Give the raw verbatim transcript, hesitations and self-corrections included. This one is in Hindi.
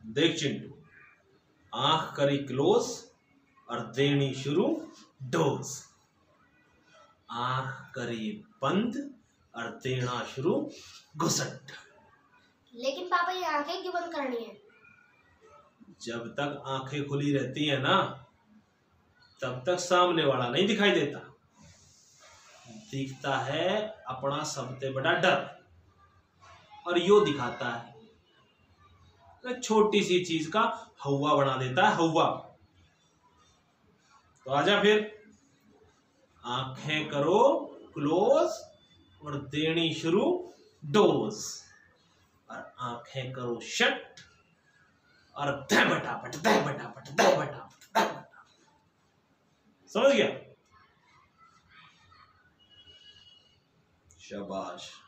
देख चिंटू, आंख करी क्लोज और देनी शुरू डोज। आंख करी बंद और देना शुरू घुसट। लेकिन पापा ये आंखें क्यों बंद करनी है? जब तक आंखें खुली रहती है ना, तब तक सामने वाला नहीं दिखाई देता। दिखता है अपना सबसे बड़ा डर, और यो दिखाता है छोटी सी चीज का हवा बना देता है हवा। तो आजा फिर, आंखें करो क्लोज और देनी शुरू डोज, और आंखें करो शट और दह बटापट दह बटापट दह बटापट दह बटापट। समझ गया? शाबाश।